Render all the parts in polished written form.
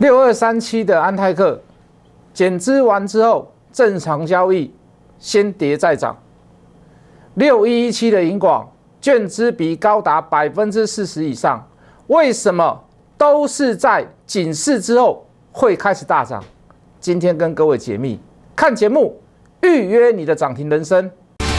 6237的安泰克减资完之后，正常交易，先跌再涨。6117的银广券资比高达40%以上，为什么都是在警示之后会开始大涨？今天跟各位解密，看节目预约你的涨停人生。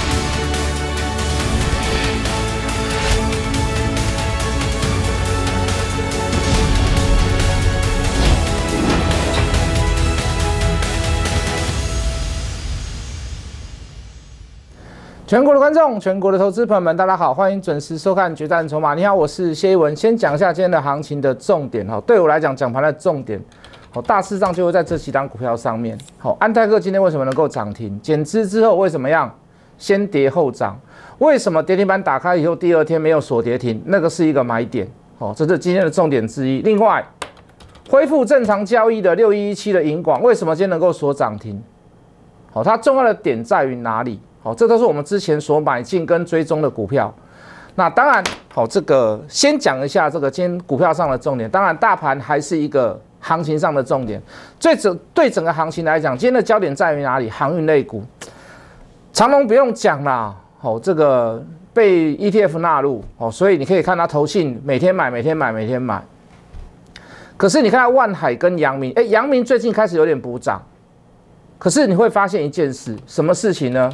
全国的观众，全国的投资朋友们，大家好，欢迎准时收看《决战筹码》。你好，我是谢一文。先讲一下今天的行情的重点哈。对我来讲，讲盘的重点，大致上就会在这几档股票上面。好，安泰克今天为什么能够涨停？减资之后为什么样？先跌后涨。为什么跌停板打开以后第二天没有锁跌停？那个是一个买点。好，这是今天的重点之一。另外，恢复正常交易的6117的银广，为什么今天能够锁涨停？好，它重要的点在于哪里？好，这都是我们之前所买进跟追踪的股票。那当然，好，这个先讲一下这个今天股票上的重点。当然，大盘还是一个行情上的重点。对整个行情来讲，今天的焦点在于哪里？航运类股，长荣不用讲啦，好，这个被 ETF 纳入，哦，所以你可以看它投信每天买，每天买，每天买。可是你看它万海跟阳明，阳明最近开始有点补涨，可是你会发现一件事，什么事情呢？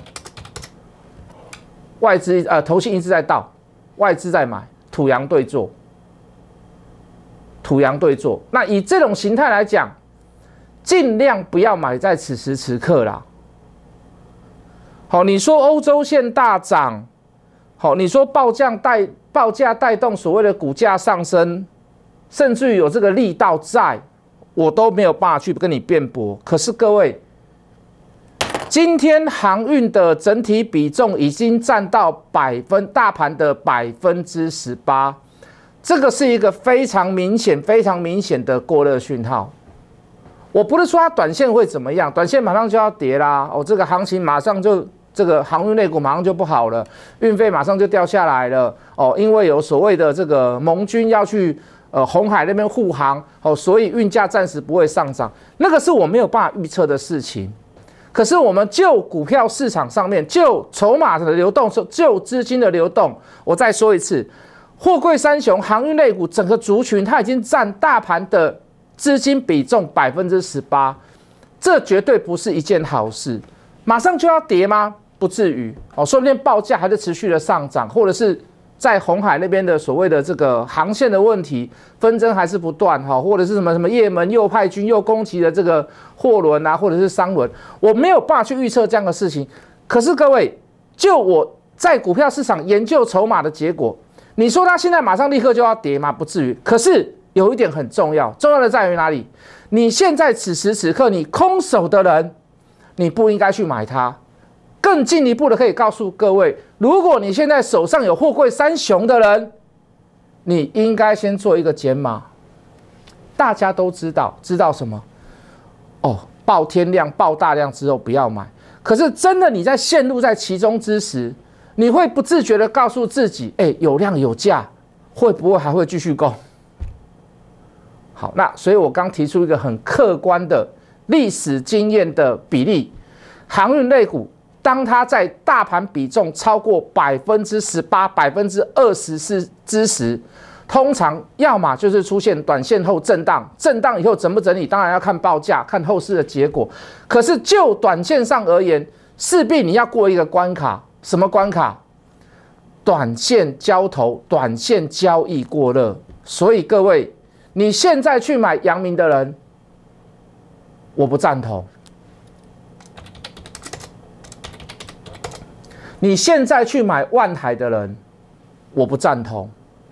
外资投信一直在倒，外资在买，土洋对做，土洋对做。那以这种形态来讲，尽量不要买在此时此刻啦。好，你说欧洲线大涨，好，你说报价带动所谓的股价上升，甚至于有这个力道在，我都没有办法去跟你辩驳。可是各位，今天航运的整体比重已经占到大盘的18%，这个是一个非常明显的过热讯号。我不是说它短线会怎么样，短线马上就要跌啦，这个行情马上就这个航运类股马上就不好了，运费马上就掉下来了，因为有所谓的这个盟军要去红海那边护航，所以运价暂时不会上涨，那个是我没有办法预测的事情。可是我们就股票市场上面，就筹码的流动，就资金的流动，我再说一次，货柜三雄、航运类股整个族群，它已经占大盘的资金比重18%，这绝对不是一件好事。马上就要跌吗？不至于，说不定报价还是持续的上涨，或者是在红海那边的所谓的这个航线的问题，纷争还是不断，或者是什么也门又派军又攻击了这个货轮啊，或者是商轮，我没有办法去预测这样的事情。可是各位，就我在股票市场研究筹码的结果，你说它现在马上立刻就要跌吗？不至于。可是有一点很重要，重要的在于哪里？你现在此时此刻你空手的人，你不应该去买它。更进一步的可以告诉各位，如果你现在手上有货柜三雄的人，你应该先做一个减码。大家都知道什么？爆天量、爆大量之后不要买。可是真的你在陷入在其中之时，你会不自觉的告诉自己，有量有价，会不会还会继续攻？好，那所以我刚提出一个很客观的历史经验的比例，航运类股。当它在大盘比重超过18%、24%之时，通常要么就是出现短线后震荡，震荡以后整不整理，当然要看报价、看后市的结果。可是就短线上而言，势必你要过一个关卡，什么关卡？短线交投、短线交易过热。所以各位，你现在去买阳明的人，我不赞同。你现在去买万海的人，我不赞同。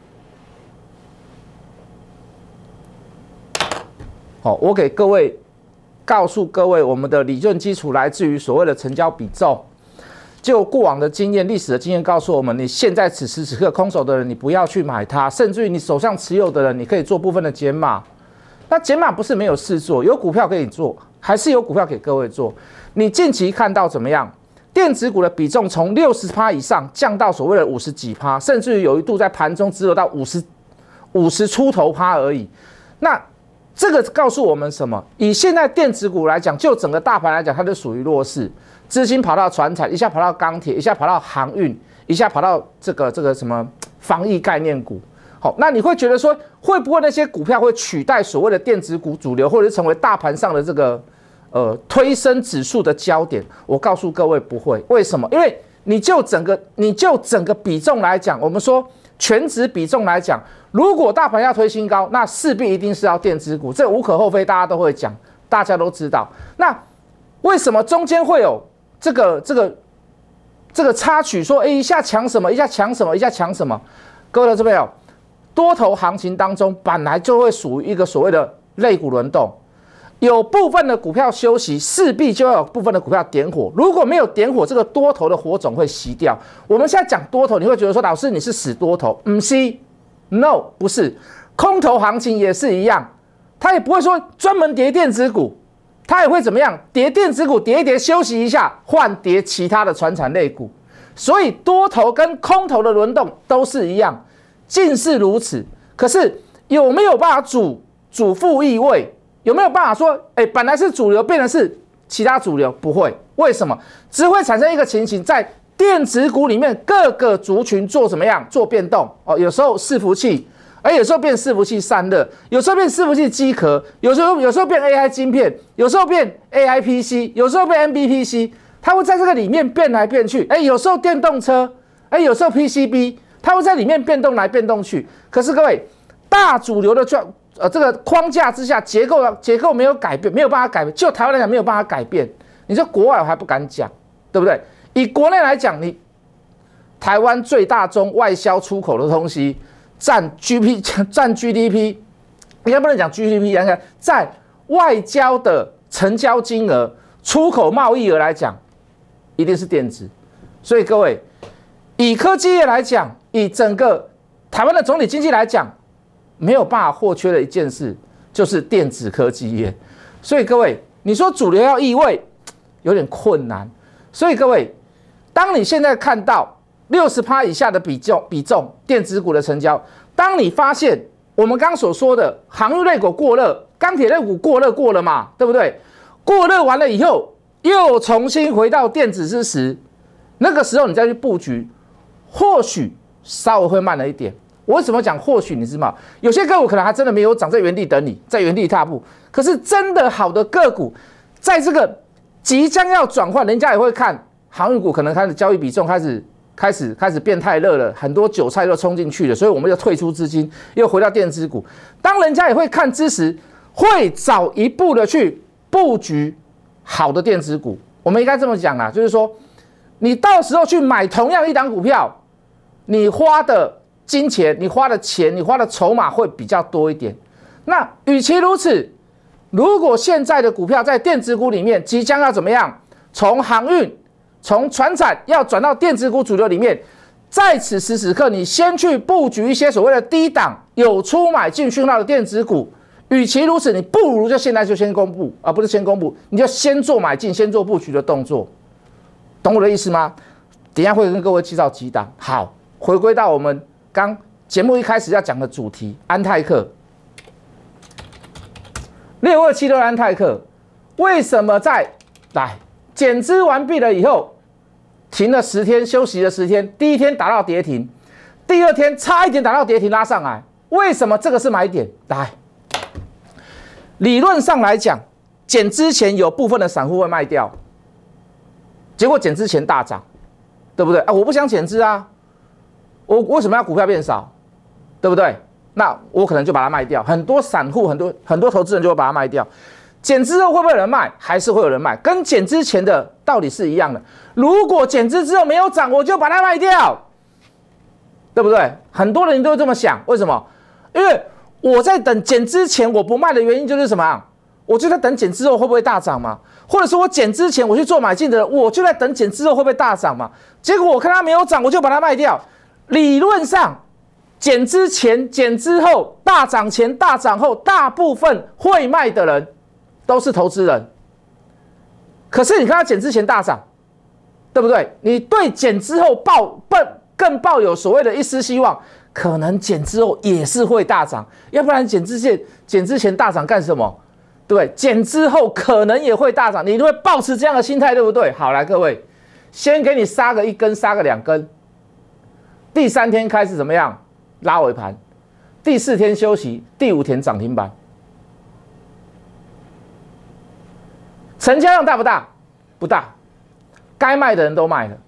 我给各位告诉各位，我们的理论基础来自于所谓的成交比重。就过往的经验、历史的经验告诉我们，你现在此时此刻空手的人，你不要去买它，甚至于你手上持有的人，你可以做部分的减码。那减码不是没有事做，有股票可以做，还是有股票给各位做。你近期看到怎么样？电子股的比重从60%以上降到所谓的50几%，甚至于有一度在盘中只有到50出头%而已。那这个告诉我们什么？以现在电子股来讲，就整个大盘来讲，它就属于弱势，资金跑到传产，一下跑到钢铁，一下跑到航运，一下跑到这个什么防疫概念股。好，那你会觉得说，会不会那些股票会取代所谓的电子股主流，或者是成为大盘上的这个推升指数的焦点？我告诉各位不会，为什么？因为你就整个比重来讲，我们说全值比重来讲，如果大盘要推新高，那势必一定是要电子股，这无可厚非，大家都会讲，大家都知道。那为什么中间会有这个插曲？说，一下强什么，一下强什么，一下强什么？各位投资朋友，多头行情当中本来就会属于一个所谓的类股轮动，有部分的股票休息，势必就要有部分的股票点火。如果没有点火，这个多头的火种会熄掉。我们现在讲多头，你会觉得说，老师你是死多头，不是 ，no 不是，空头行情也是一样，它也不会说专门跌电子股，它也会怎么样？跌电子股跌一跌，休息一下，换跌其他的传产类股。所以多头跟空头的轮动都是一样，尽是如此。可是有没有办法主副意味？有没有办法说，本来是主流变成是其他主流？不会，为什么？只会产生一个情形，在电子股里面各个族群做怎么样？做变动哦，有时候伺服器，有时候变伺服器散热，有时候变伺服器机壳，有时候变 AI 晶片，有时候变 AI PC， 有时候变 NBPC。它会在这个里面变来变去，有时候电动车，有时候 PCB， 它会在里面变动来变动去。可是各位，大主流的这个框架之下，结构没有改变，没有办法改变。就台湾来讲，没有办法改变。你说国外我还不敢讲，对不对？以国内来讲，你台湾最大宗外销出口的东西占 GDP， 应该不能讲 GDP， 在外交的成交金额、出口贸易额来讲。一定是电子，所以各位，以科技业来讲，以整个台湾的总体经济来讲，没有办法或缺的一件事就是电子科技业。所以各位，你说主流要易位，有点困难。所以各位，当你现在看到60%以下的比重电子股的成交，当你发现我们刚所说的航运类股过热，钢铁类股过了嘛，对不对？过热完了以后。又重新回到电子之时，那个时候你再去布局，或许稍微会慢了一点。我为什么讲或许？你知道吗？有些个股可能还真的没有涨，在原地等你，在原地踏步。可是真的好的个股，在这个即将要转换，人家也会看航运股，可能开始交易比重开始变太热了，很多韭菜都冲进去了，所以我们就退出资金，又回到电子股。当人家也会看之时，会早一步的去布局。好的电子股，我们应该这么讲啦，就是说，你到时候去买同样一档股票，你花的金钱、你花的钱、你花的筹码会比较多一点。那与其如此，如果现在的股票在电子股里面即将要怎么样，从航运、从传产要转到电子股主流里面，在此时此刻，你先去布局一些所谓的低档有出买进讯号的电子股。与其如此，你不如就现在就先公布，而不是先公布，你就先做买进、先做布局的动作，懂我的意思吗？等一下会跟各位介绍几档。好，回归到我们刚节目一开始要讲的主题，安泰克6276的安泰克，为什么在减资完毕了以后，停了10天，休息了10天，第一天打到跌停，第二天差一点打到跌停拉上来，为什么这个是买点？理论上来讲，减之前有部分的散户会卖掉，结果减之前大涨，对不对？我不想减资啊，我为什么要股票变少，对不对？那我可能就把它卖掉。很多散户、很多投资人就会把它卖掉。减之后会不会有人卖？还是会有人卖，跟减之前的道理是一样的。如果减资之后没有涨，我就把它卖掉，对不对？很多人都会这么想，为什么？因为我在等减之前我不卖的原因就是什么？我就在等减之后会不会大涨嘛？或者说我减之前我去做买进的人，我就在等减之后会不会大涨嘛？结果我看它没有涨，我就把它卖掉。理论上，减之前、减之后、大涨前、大涨后，大部分会卖的人都是投资人。可是你看它减之前大涨，对不对？你对减之后更抱有所谓的一丝希望。 可能减之后也是会大涨，要不然减之前大涨干什么？对，减之后可能也会大涨，你会抱持这样的心态，对不对？好，来各位，先给你杀个一根，杀个2根，第3天开始怎么样？拉尾盘，第4天休息，第5天涨停板。成交量大不大？不大，该卖的人都卖了，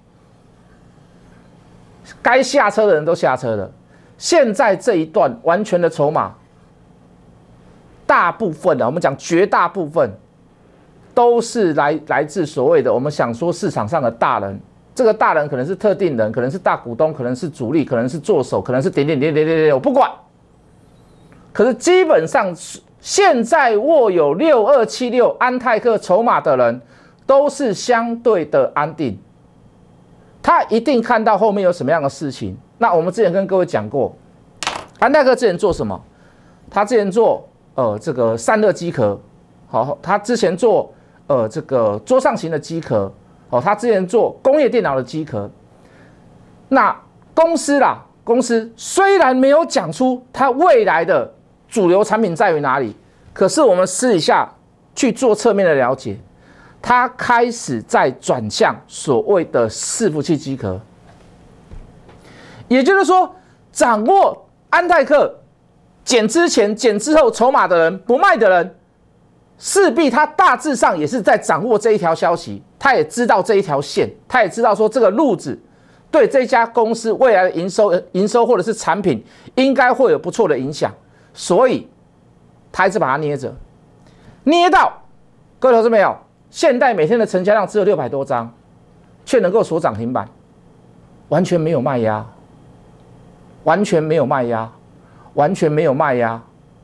该下车的人都下车了。现在这一段完全的筹码，大部分的我们讲绝大部分都是来自所谓的我们想说市场上的大人。这个大人可能是特定人，可能是大股东，可能是主力，可能是做手，可能是点，我不管。可是基本上现在握有6276安泰克筹码的人，都是相对的安定。他一定看到后面有什么样的事情。那我们之前跟各位讲过，安泰克之前做什么？他之前做这个散热机壳，好，他之前做这个桌上型的机壳。哦，他之前做工业电脑的机壳，那公司虽然没有讲出它未来的主流产品在于哪里，可是我们私底下去做侧面的了解，它开始在转向所谓的伺服器机壳，也就是说，掌握安泰克减之前、减之后筹码的人，不卖的人，势必他大致上也是在掌握这一条消息。他也知道这一条线，他也知道说这个路子对这家公司未来的营收或者是产品应该会有不错的影响，所以他一直把它捏着，捏到各位投资没有？现代每天的成交量只有600多张，却能够锁涨停板，完全没有卖压，完全没有卖压，完全没有卖压。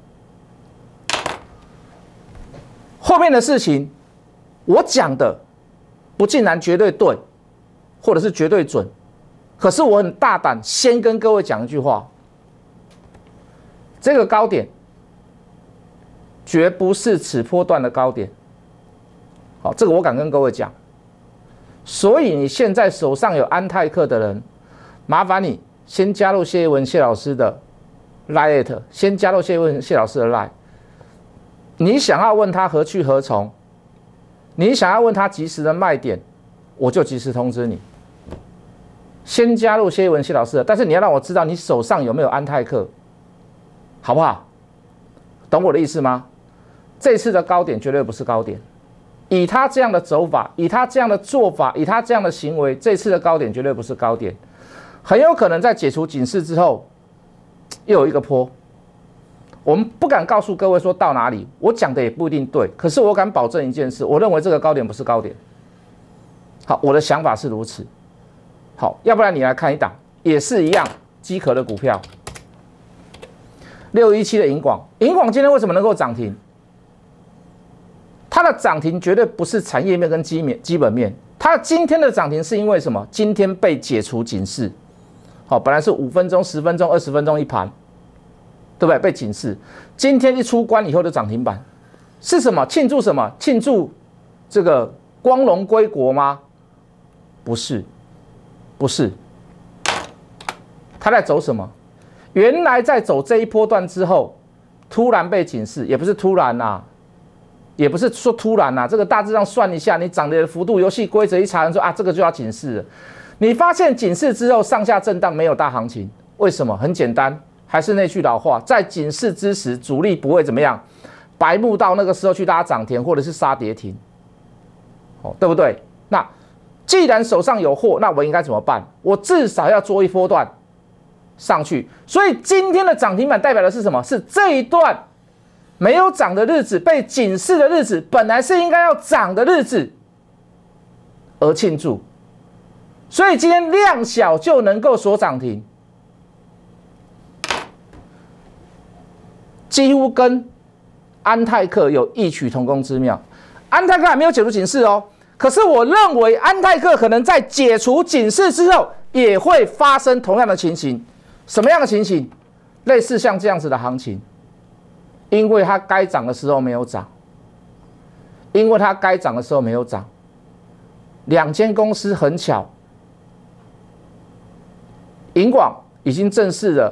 后面的事情，我讲的。不尽然绝对对，或者是绝对准，可是我很大胆，先跟各位讲一句话：这个高点绝不是此波段的高点。好，这个我敢跟各位讲。所以你现在手上有安泰克的人，麻烦你先加入谢一文谢老师的 Line， 先加入谢一文谢老师的 Line。你想要问他何去何从？你想要问他及时的卖点，我就及时通知你。先加入谢一文谢老师的，但是你要让我知道你手上有没有安泰克，好不好？懂我的意思吗？这次的高点绝对不是高点，以他这样的走法，以他这样的做法，以他这样的行为，这次的高点绝对不是高点，很有可能在解除警示之后，又有一个波。我们不敢告诉各位说到哪里，我讲的也不一定对，可是我敢保证一件事，我认为这个高点不是高点。好，我的想法是如此。好，要不然你来看一档，也是一样机壳的股票，617的银广今天为什么能够涨停？它的涨停绝对不是产业面跟基本面，它今天的涨停是因为什么？今天被解除警示。好，本来是5分钟、10分钟、20分钟一盘。对不对？被警示，今天一出关以后就涨停板，是什么？庆祝什么？庆祝这个光荣归国吗？不是，不是。他在走什么？原来在走这一波段之后，突然被警示，也不是突然呐、也不是说突然呐、这个大致上算一下，你涨跌的幅度，游戏规则一查人说啊，这个就要警示了。你发现警示之后上下震荡没有大行情，为什么？很简单。还是那句老话，在警示之时，主力不会怎么样，白目到那个时候去拉涨停或者是杀跌停，哦，对不对？那既然手上有货，那我应该怎么办？我至少要做一波段上去。所以今天的涨停板代表的是什么？是这一段没有涨的日子，被警示的日子，本来是应该要涨的日子，而庆祝。所以今天量小就能够锁涨停。几乎跟安泰克有异曲同工之妙。安泰克还没有解除警示哦，可是我认为安泰克可能在解除警示之后，也会发生同样的情形。什么样的情形？类似像这样子的行情，因为它该涨的时候没有涨，因为它该涨的时候没有涨。两间公司很巧，银广已经正式的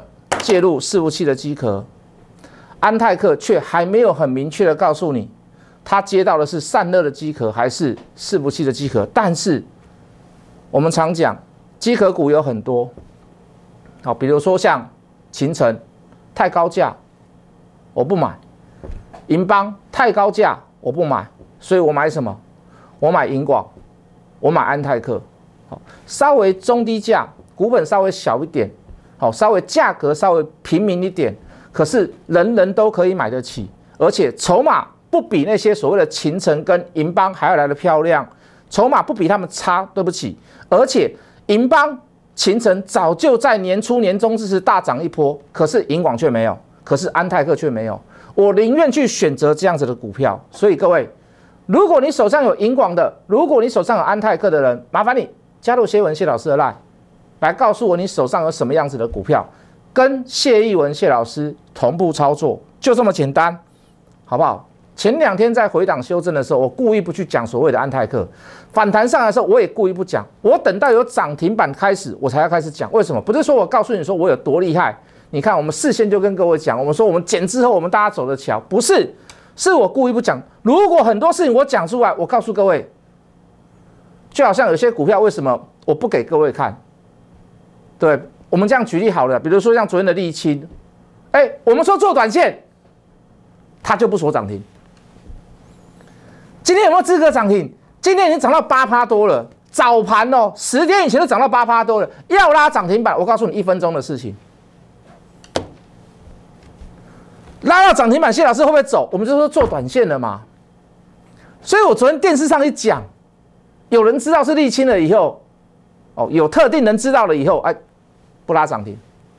介入伺服器的机壳，安泰克却还没有很明确的告诉你，他接到的是散热的机壳还是伺服器的机壳。但是我们常讲，机壳股有很多，好，比如说像勤诚，太高价，我不买；银邦太高价，我不买，所以我买什么？我买银广，我买安泰克，好，稍微中低价，股本稍微小一点，好，稍微价格稍微平民一点，可是人人都可以买得起，而且筹码不比那些所谓的勤诚跟银邦还要来得漂亮，筹码不比他们差，对不起，而且银邦、勤诚早就在年初、年中之时大涨一波，可是银广却没有，可是安泰克却没有。我宁愿去选择这样子的股票。所以各位，如果你手上有银广的，如果你手上有安泰克的人，麻烦你加入谢文谢老师的 LINE， 来告诉我你手上有什么样子的股票，跟谢逸文谢老师同步操作，就这么简单，好不好？前2天在回档修正的时候，我故意不去讲所谓的安泰克，反弹上来的时候，我也故意不讲，我等到有涨停板开始，我才要开始讲。为什么？不是说我告诉你说我有多厉害，你看我们事先就跟各位讲，我们说我们减之后我们大家走着瞧，不是，是我故意不讲。如果很多事情我讲出来，我告诉各位，就好像有些股票为什么我不给各位看？对，我们这样举例好了，比如说像昨天的沥青，我们说做短线，它就不锁涨停。今天有没有资格涨停？今天已经涨到8%多了，早盘哦，10天以前都涨到8%多了，要拉涨停板，我告诉你1分钟的事情，拉到涨停板，谢老师会不会走？我们就说做短线了嘛。所以我昨天电视上一讲，有人知道是沥青了以后，哦，有特定人知道了以后，不拉涨停。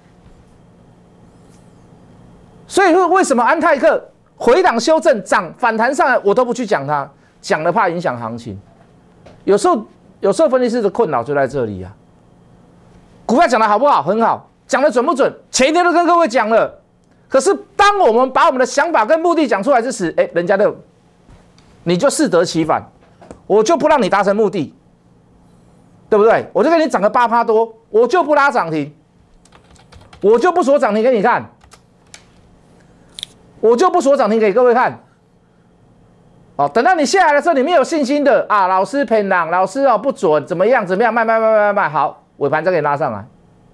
所以说为什么安泰克回档修正涨反弹上来，我都不去讲它，讲了怕影响行情。有时候分析师的困扰就在这里啊。股票讲的好不好？很好，讲的准不准？前一天都跟各位讲了。可是当我们把我们的想法跟目的讲出来之时，人家的你就适得其反，我就不让你达成目的，对不对？我就给你涨个8%多，我就不拉涨停，我就不锁涨停给你看。我就不锁涨停给各位看，哦，等到你下来的时候，你没有信心的啊，老师骗人，老师不准，怎么样，卖，好，尾盘再给你拉上来。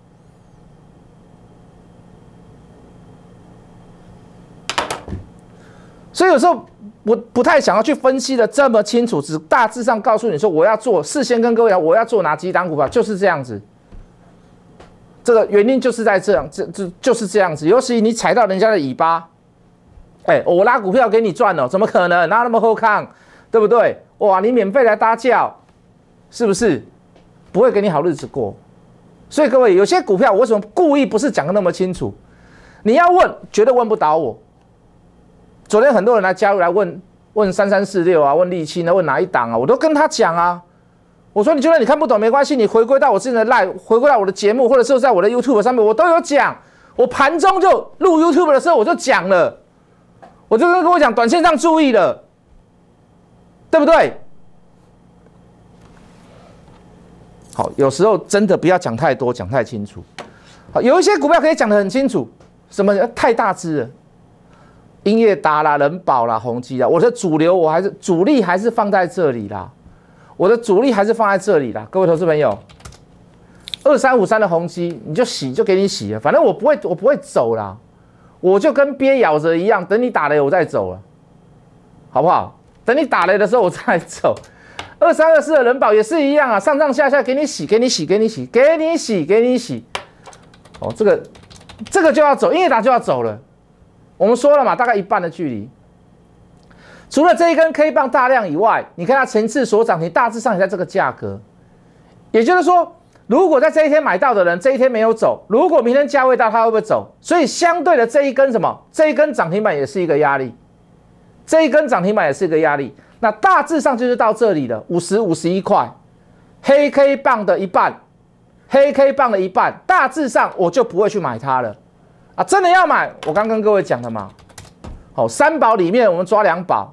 所以有时候我不太想要去分析的这么清楚，只大致上告诉你说我要做，事先跟各位讲我要做哪几档股票，就是这样子。这个原因就是在这样，就是这样子。尤其你踩到人家的尾巴。我拉股票给你赚了，怎么可能？哪那么厚康，对不对？哇，你免费来搭轿，是不是？不会给你好日子过。所以各位，有些股票我为什么故意不是讲的那么清楚？你要问，绝对问不倒我。昨天很多人来加入来问3346啊，问沥青啊，问哪一档啊，我都跟他讲啊。我说你就算你看不懂没关系，你回归到我之前的 LINE， 回归到我的节目，或者是在我的 YouTube 上面，我都有讲。我盘中就录 YouTube 的时候我就讲了。我就跟各位讲，短线上注意了，对不对？好，有时候真的不要讲太多，讲太清楚。好，有一些股票可以讲得很清楚，什么太大只了，英业达啦、人保啦、宏基啦，我的主流我还是主力还是放在这里啦，我的主力还是放在这里啦，各位投资朋友，2353的宏基你就洗就给你洗了，反正我不会走啦。我就跟鳖咬着一样，等你打雷我再走了，好不好？等你打雷的时候我再走。2324的人保也是一样啊，上上下下给你洗，给你洗，给你洗，给你洗，给你洗。哦，这个就要走，英业达就要走了。我们说了嘛，大概一半的距离。除了这一根 K 棒大量以外，你看它层次所涨停，大致上也在这个价格。也就是说，如果在这一天买到的人，这一天没有走，如果明天价位到，他会不会走？所以相对的这一根什么？这一根涨停板也是一个压力，这一根涨停板也是一个压力。那大致上就是到这里了，50、51块，黑 K 棒的一半，黑 K 棒的一半，大致上我就不会去买它了啊！真的要买，我刚跟各位讲的嘛。好，3宝里面我们抓2宝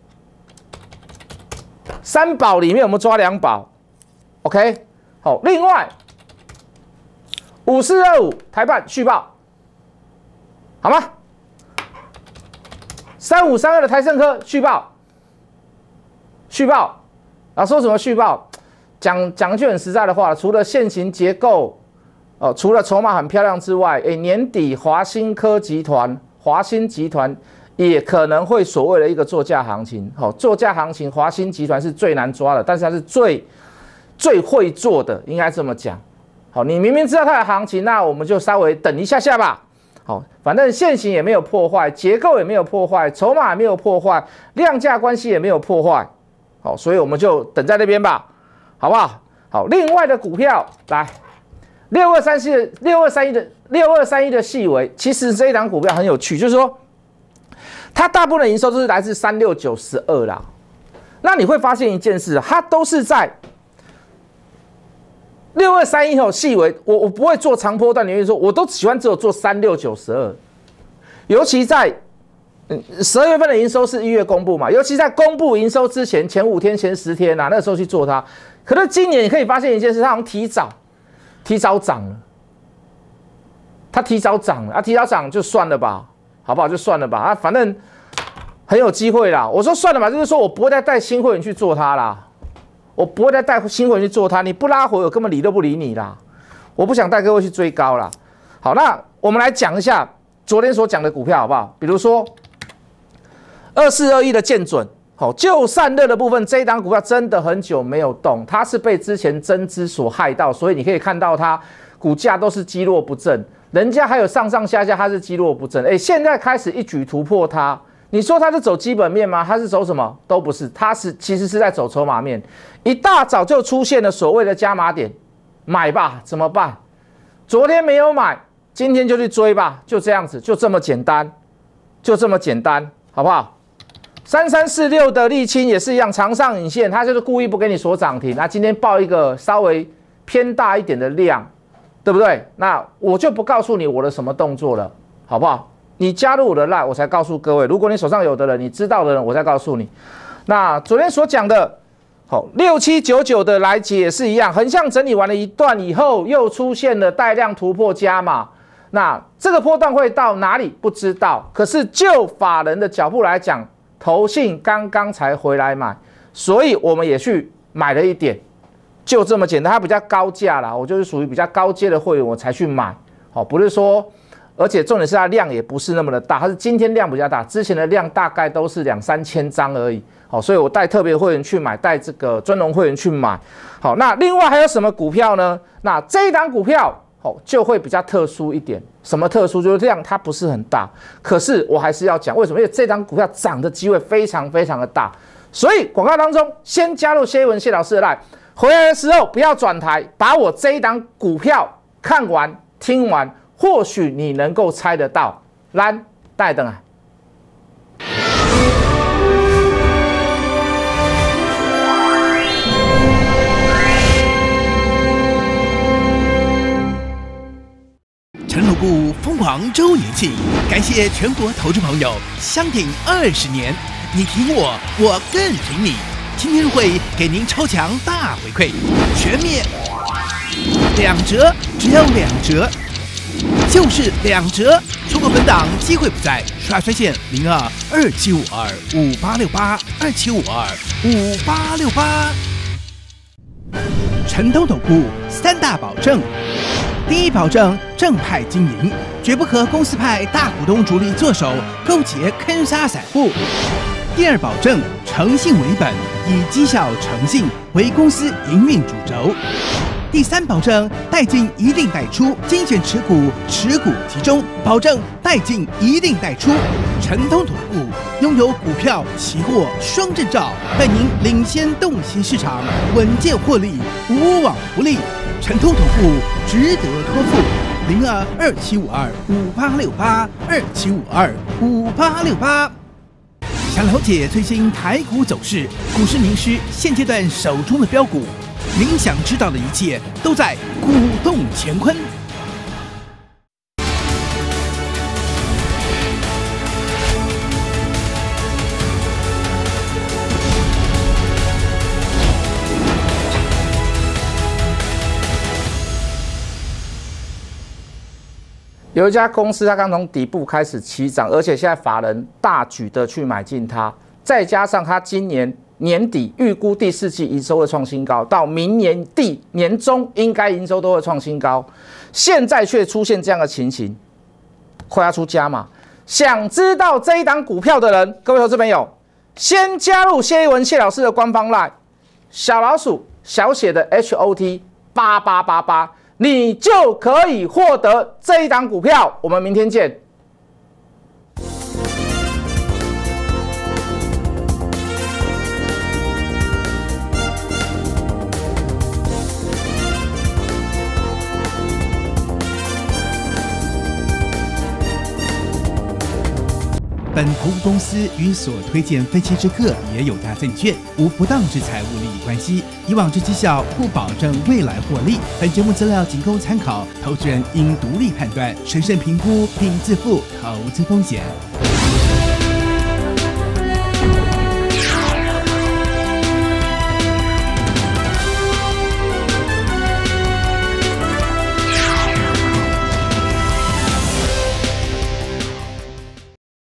，3宝里面我们抓2宝 ，OK。好，另外5425台半续报好吗？3532的台盛科续报，啊，说什么续报？讲句很实在的话，除了现行结构，除了筹码很漂亮之外，年底华新集团也可能会所谓的一个作价行情。作价行情，华新集团是最难抓的，但是它是最会做的，应该这么讲。好，你明明知道它的行情，那我们就稍微等一下下吧。好，反正现行也没有破坏，结构也没有破坏，筹码也没有破坏，量价关系也没有破坏。好，所以我们就等在那边吧，好不好？好，另外的股票来6231的细微，其实这一档股票很有趣，就是说它大部分的营收都是来自3692啦。那你会发现一件事，它都是在6231后细微，我不会做长波段，你会说我都喜欢只有做3692，尤其在12月份的营收是1月公布嘛，尤其在公布营收之前前5天、前10天啊，那时候去做它。可是今年你可以发现一件事，它好像提早涨了，它提早涨了啊，提早涨就算了吧，好不好？就算了吧啊，反正很有机会啦。我说算了吧，就是说我不会再带新会员去做它啦，我不会再带新会员去做它，你不拉回我根本理都不理你啦，我不想带各位去追高啦。好，那我们来讲一下昨天所讲的股票好不好？比如说2421的建准，就散热的部分，这一档股票真的很久没有动，它是被之前增资所害到，所以你可以看到它股价都是积弱不振，人家还有上上下下，它是积弱不振。现在开始一举突破它，你说它是走基本面吗？它是走什么？都不是，它其实是在走筹码面。一大早就出现了所谓的加码点，买吧，怎么办？昨天没有买，今天就去追吧，就这样子，就这么简单，好不好？3346的沥青也是一样，长上影线，它就是故意不给你锁涨停，那今天报一个稍微偏大一点的量，对不对？那我就不告诉你我的什么动作了，好不好？你加入我的 LINE， 我才告诉各位。如果你手上有的人，你知道的人，我再告诉你。那昨天所讲的，6799的来解也是一样，横向整理完了一段以后，又出现了带量突破加码。那这个波段会到哪里？不知道。可是就法人的脚步来讲，投信刚刚才回来买，所以我们也去买了一点，就这么简单。它比较高价啦，我就是属于比较高阶的会员，我才去买。不是说，而且重点是它量也不是那么的大，它是今天量比较大，之前的量大概都是2-3千张而已。所以我带特别会员去买，带这个尊荣会员去买。好，那另外还有什么股票呢？那这一档股票就会比较特殊一点。什么特殊？就是量它不是很大，可是我还是要讲为什么？因为这档股票涨的机会非常非常的大。所以广告当中先加入谢文谢老师的 LINE， 回来的时候不要转台，把我这一档股票看完听完，或许你能够猜得到。蓝带灯啊！ 陈投顾疯狂周年庆，感谢全国投资朋友相挺20年，你挺我，我更挺你。今天会给您超强大回馈，全面2折，只要2折，就是2折。出口本档机会不再，刷专线02-2752-5868，2752-5868。陈投顾3大保证。第一，保证正派经营，绝不和公司派大股东主力做手，勾结坑杀散户。第二，保证诚信为本，以绩效诚信为公司营运主轴。第三，保证带进一定带出，精选持股，持股集中，保证带进一定带出。陈通投顾拥有股票、期货双证照，带您领先洞悉市场，稳健获利，无往不利。陈通投顾值得托付，02-2752-5868，2752-5868。想了解最新台股走势，股市名师现阶段手中的标股，您想知道的一切都在股动乾坤。 有一家公司，它刚从底部开始起涨，而且现在法人大举的去买进它，再加上它今年年底预估第4季营收会创新高，到明年年中应该营收都会创新高，现在却出现这样的情形，快要出加码。想知道这一档股票的人，各位投资朋友，先加入谢一文谢老师的官方 LINE 小老鼠小写的 HOT8888，你就可以获得这一档股票。我们明天见。 本投资公司与所推荐分期之客也有大证券无不当之财务利益关系，以往之绩效不保证未来获利。本节目资料仅供参考，投资人应独立判断、审慎评估并自负投资风险。